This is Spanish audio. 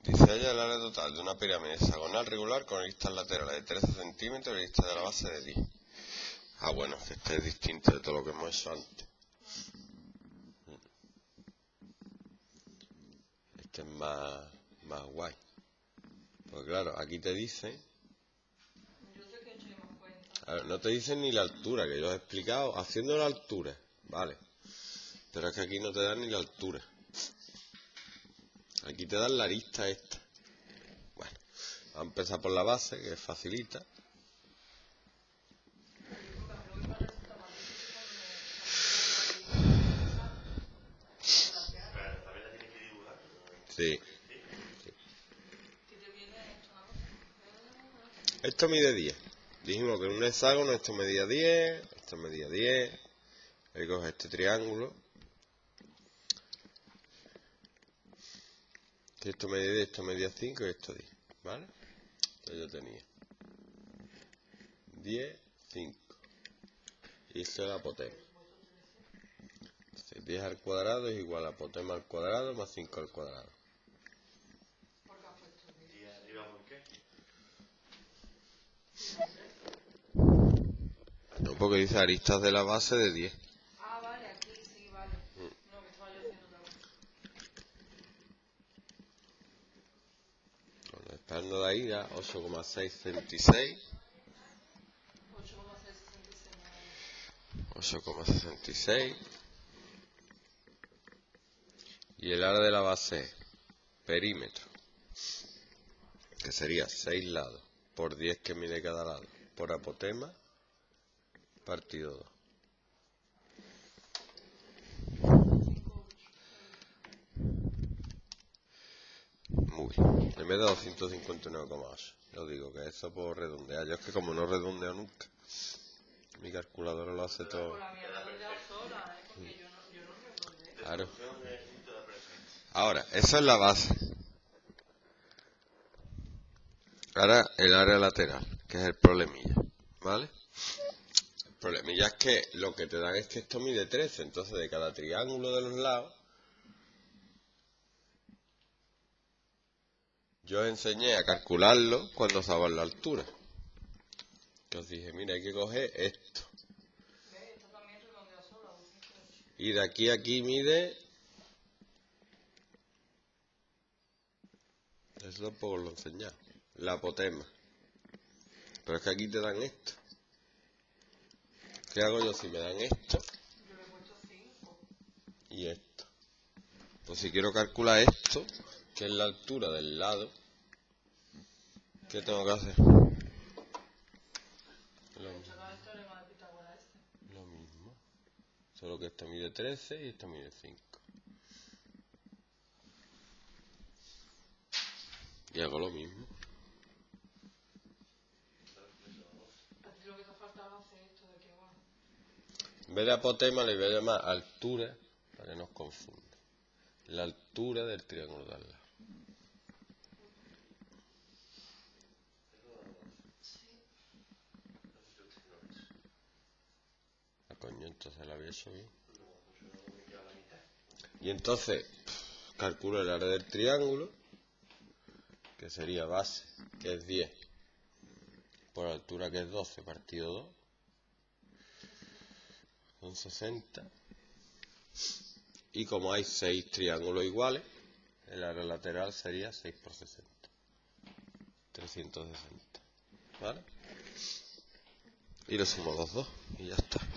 Dice, halla el área total de una pirámide hexagonal regular con aristas laterales de 13 centímetros y aristas de la base de 10. Ah, bueno, que este es distinto de todo lo que hemos hecho antes. Este es más guay. Pues claro, aquí te dicen... A ver, no te dicen ni la altura, que yo os he explicado, haciendo la altura, vale. Pero es que aquí no te dan ni la altura. Aquí te dan la arista esta. Bueno, vamos a empezar por la base, que es facilita. Sí. Esto mide 10. Dijimos que en un hexágono esto medía 10, esto medía 10. Ahí coges este triángulo. Que esto medía 10, esto medía 5 y esto 10. ¿Vale? Entonces yo tenía 10, 5. Y esto es la apotema. Entonces 10 al cuadrado es igual a apotema al cuadrado más 5 al cuadrado. No, porque dice aristas de la base de 10. Ah, vale, aquí sí, vale. No, que estaba yo haciendo otra cosa. Bueno, esperando de ahí da 8,666. 8,66. Y el área de la base es perímetro, que sería 6 lados por 10 que mide cada lado, por apotema partido 2. Muy bien. En vez de 259,8. Yo digo que eso por redondear. Yo es que como no redondeo nunca, mi calculadora lo hace todo. Por la mía la redondea sola, porque yo no redondeo. Claro. Ahora, esa es la base. Ahora el área lateral, que es el problemilla. ¿Vale? El problemilla es que lo que te dan es que esto mide 13. Entonces de cada triángulo de los lados, yo os enseñé a calcularlo cuando estaba en la altura. Que os dije, mira, hay que coger esto. Esta también redondea sola, 258. Y de aquí a aquí mide... Eso tampoco lo he enseñado. La apotema. Pero es que aquí te dan esto. ¿Qué hago yo si me dan esto Yo le he puesto 5. y esto? Pues si quiero calcular esto, que es la altura del lado, ¿qué tengo que hacer? Lo mismo. Solo que esta mide 13 y esta mide 5. Y hago lo mismo. Lo que te faltaba hacer esto de aquí abajo. En vez de apotema le voy a llamar altura, para que no os confunda. La altura del triángulo de al lado. Ah, coño, entonces la había hecho bien. Y entonces calculo el área del triángulo, que sería base, que es 10, por altura, que es 12, partido 2, son 60. Y como hay 6 triángulos iguales, el área lateral sería 6 por 60. 360. ¿Vale? Y le sumo los dos y ya está.